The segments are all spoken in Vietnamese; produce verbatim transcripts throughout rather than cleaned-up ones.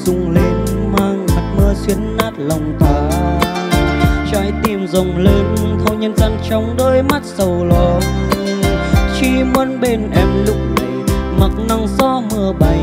rung lên mang hạt mưa xuyên nát lòng ta. Trái tim rồng lớn thâu nhân gian trong đôi mắt sầu lo, chỉ muốn bên em lúc này mặc nắng gió mưa bay.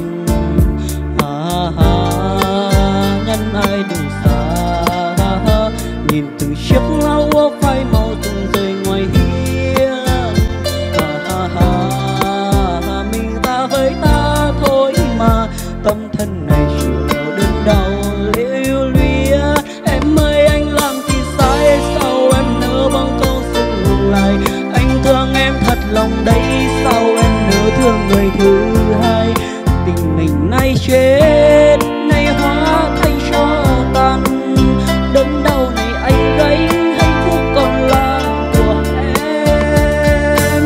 À, à, nhân ai đừng xa, nhìn từng chiếc lao úa phai màu rụng rơi ngoài hiên. À, à, à, mình ta với ta thôi mà, tâm thân này chịu đớn đau liễu luyến. Em ơi anh làm gì sai, sao em nỡ bằng câu dừng ngừng lại. Anh thương em thật lòng đấy, sao em nỡ thương người thứ hai. Tình mình nay chết, nay hóa thành cho tàn. Đớn đau này anh gánh, hạnh phúc còn là của em.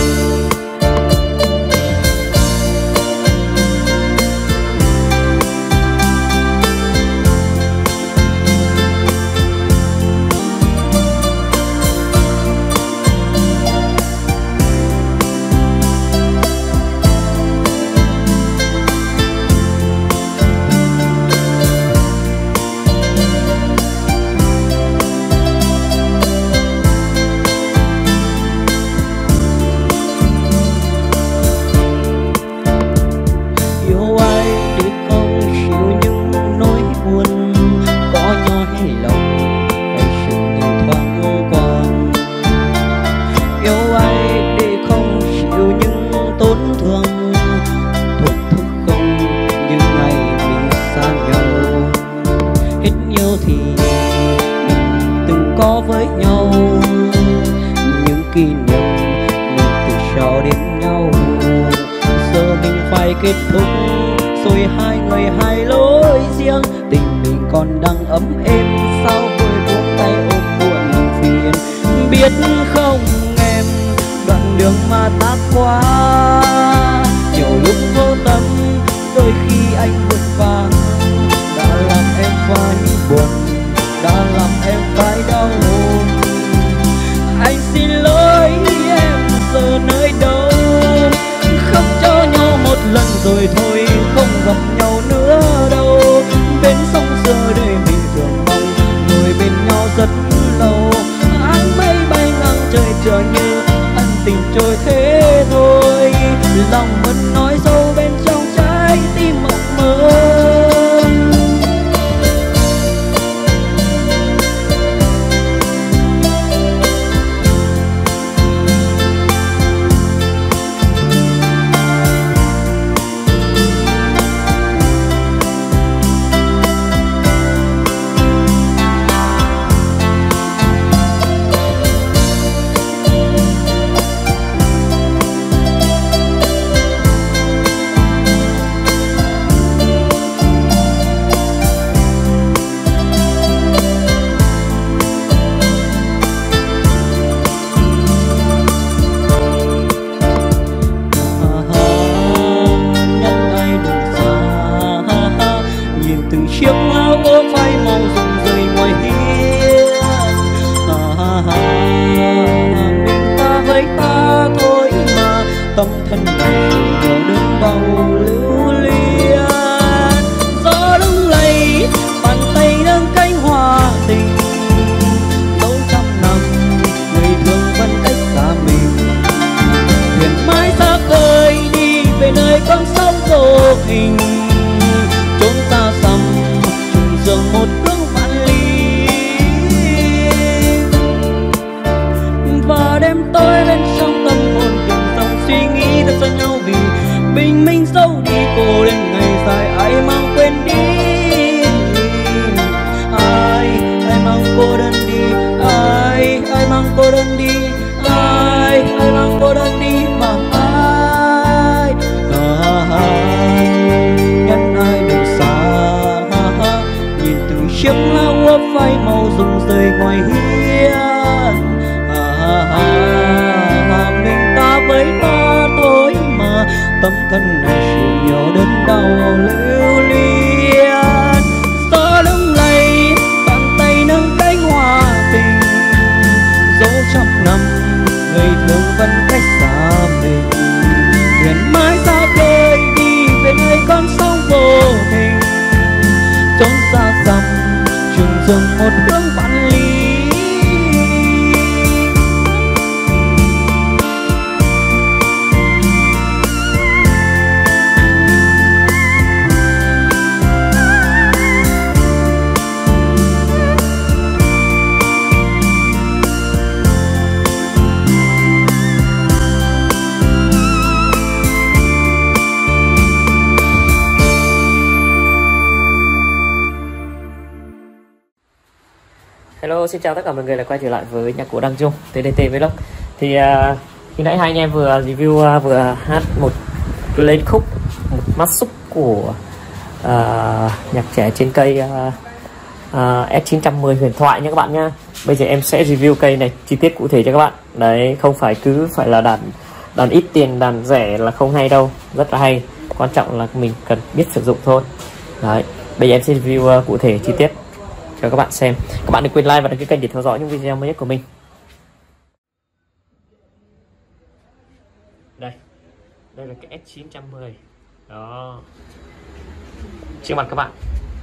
Với nhau những kỷ niệm mình từ cho đến nhau, giờ mình phải kết thúc rồi hai người hai lối riêng. Tình mình còn đang ấm êm, sao vội buông tay ôm buồn phiền. Biết không em, đoạn đường mà ta qua nhiều lúc vô tâm, đôi khi anh vội vàng đã làm em phải buồn, đã làm em phải đau. Anh xin lỗi em giờ nơi đâu, khóc cho nhau một lần rồi thôi, không gặp nhau nữa đâu. Bên sông giờ đây mình thường mong ngồi bên nhau rất lâu. Áng mây bay ngang trời chờ như ân tình trôi thế thôi. Lòng vẫn nói sâu bên trong trái tim mộng mơ. Chiếc áo ố phai màu rụng rơi ngoài hiên. À, à, à, mình ta với ta thôi mà, tâm thân này nhiều đớn đau lưu luyến. Gió lung lay, bàn tay nâng cánh hoa tình. Dẫu trăm năm, người thương vẫn cách xa mình. Thuyền mãi xa khơi đi về nơi con sóng vô hình. Chốn ta xăm dường một bước vạn ly, và đêm tối bên trong tâm hồn từng dòng suy nghĩ thật xa nhau. Vì bình minh dẫu đi cô đến ngày dài, ai mang quên đi, ai ai mang cô đơn đi, ai ai mang cô đơn đi, ai ai mang cô đơn đi mà ai ai nhân ai đừng xa. Chiếc lá úa phai màu rụng rơi ngoài hiên. À, à, à, mình ta với ta thôi mà, tâm thân này chịu nhiều đớn đau lưu luyến. Gió lung lay, bàn tay nâng cánh hoa tình. Dẫu trăm năm, người thương vẫn cách xa mình. Thuyền mãi xa khơi đi về nơi con sóng vô hình. dừng một hướng vạn lý. Hello, xin chào tất cả mọi người đã quay trở lại với nhạc cụ Đăng Trung tê đê tê Vlog. Thì uh, khi nãy hai anh em vừa review uh, vừa hát một lên khúc một mắt xúc của uh, nhạc trẻ trên cây uh, uh, S chín trăm mười huyền thoại nha các bạn nha. Bây giờ em sẽ review cây này chi tiết cụ thể cho các bạn. Đấy, không phải cứ phải là đàn đàn ít tiền, đàn rẻ là không hay đâu, rất là hay. Quan trọng là mình cần biết sử dụng thôi. Đấy, bây giờ em sẽ review uh, cụ thể chi tiết cho các bạn xem. Các bạn đừng quên like và đăng ký kênh để theo dõi những video mới nhất của mình. Đây, đây là cái S chín trăm mười đó trước mặt các bạn.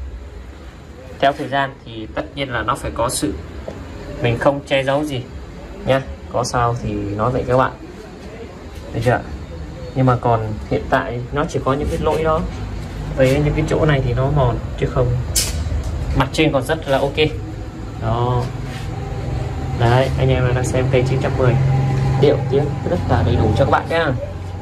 Theo thời gian thì tất nhiên là nó phải có sự, mình không che giấu gì nhá, có sao thì nói vậy các bạn, được chưa? Nhưng mà còn hiện tại nó chỉ có những cái lỗi đó, với những cái chỗ này thì nó mòn chứ không, mặt trên còn rất là ok đó. Đấy, anh em đang xem cây chín trăm mười, điệu tiếng rất là đầy đủ cho các bạn nhá.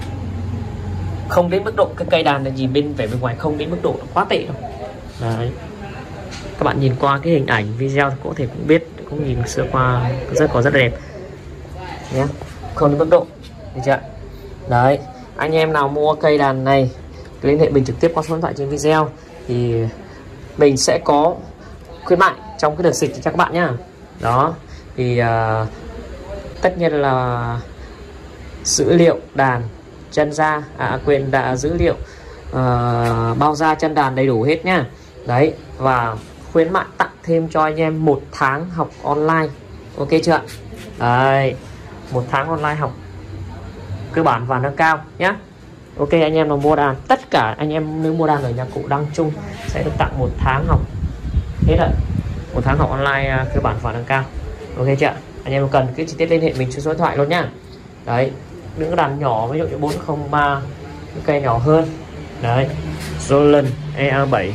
Không đến mức độ cái cây đàn là nhìn bên vẻ bên ngoài không đến mức độ quá tệ đâu. Đấy, các bạn nhìn qua cái hình ảnh video có thể cũng biết, cũng nhìn sơ qua rất có rất là đẹp nhé, không đến mức độ, được chưa? Đấy, anh em nào mua cây đàn này liên hệ mình trực tiếp qua số điện thoại trên video thì mình sẽ có khuyến mại trong cái đợt xịt cho các bạn nhá. Đó thì uh, tất nhiên là dữ liệu đàn chân da, à quên, đã dữ liệu uh, bao da chân đàn đầy đủ hết nhá. Đấy, và khuyến mại tặng thêm cho anh em một tháng học online, ok chưa? Đấy, một tháng online học cơ bản và nâng cao nhá. Ok, anh em nào mua đàn, tất cả anh em nếu mua đàn ở nhạc cụ Đăng Trung sẽ được tặng một tháng học hết rồi, một tháng học online uh, cơ bản và nâng cao, ok chưa? Anh em cần cái chi tiết liên hệ mình số điện thoại luôn nhá. Đấy, những đàn nhỏ ví dụ như bốn không ba, những cây nhỏ hơn đấy, Roland E A bảy,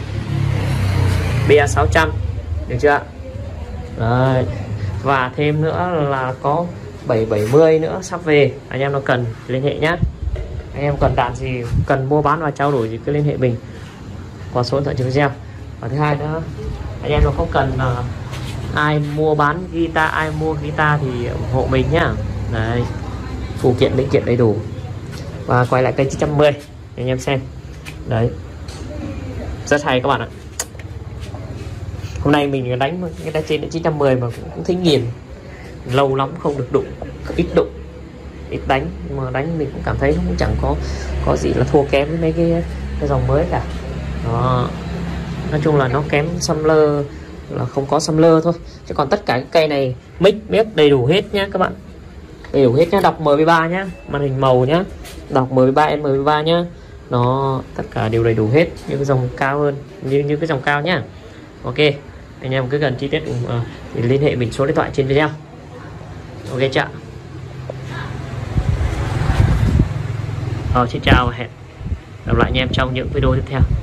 B A sáu trăm, được chưa? Đấy, và thêm nữa là có bảy bảy mươi nữa sắp về, anh em nó cần liên hệ nhá. Anh em cần đàn gì, cần mua bán và trao đổi gì cứ liên hệ mình qua số điện thoại trên video. Và thứ hai nữa, anh em nó không cần uh, ai mua bán guitar, ai mua guitar thì ủng hộ mình nhá. Đấy, phụ kiện linh kiện đầy đủ. Và quay lại cây chín trăm mười anh em xem. Đấy, rất hay các bạn ạ. Hôm nay mình đánh cái đá trên chín trăm mười mà cũng, cũng thấy nghiền, lâu lắm không được đụng, ít đụng, ít đánh, nhưng mà đánh mình cũng cảm thấy cũng chẳng có có gì là thua kém với mấy cái cái dòng mới cả. Đó, nói chung là nó kém Sumler là không có Sumler thôi, chứ còn tất cả cái cây này mic mic đầy đủ hết nhá các bạn, đầy đủ hết nhá. Đọc M P ba nhá, màn hình màu nhá, đọc M P ba M P ba nhá, nó tất cả đều đầy đủ hết. Những cái dòng cao hơn, như những cái dòng cao nhá. Ok, anh em cứ cần chi tiết uh, thì liên hệ mình số điện thoại trên video, ok chưa? Ờ, xin chào và hẹn gặp lại anh em trong những video tiếp theo.